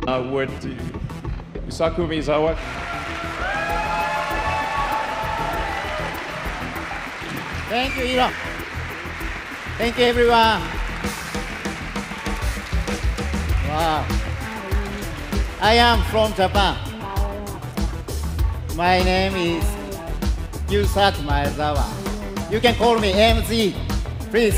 with Yusaku Mizawa. Thank you, Elon. Thank you, everyone. Wow. I am from Japan. My name is Yusaku Maezawa. You can call me MZ, please.